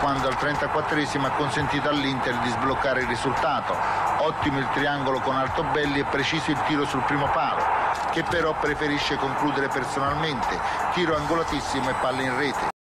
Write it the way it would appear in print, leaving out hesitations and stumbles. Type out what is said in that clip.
quando al 34esimo ha consentito all'Inter di sbloccare il risultato. Ottimo il triangolo con Altobelli e preciso il tiro sul primo palo, che però preferisce concludere personalmente, tiro angolatissimo e palla in rete.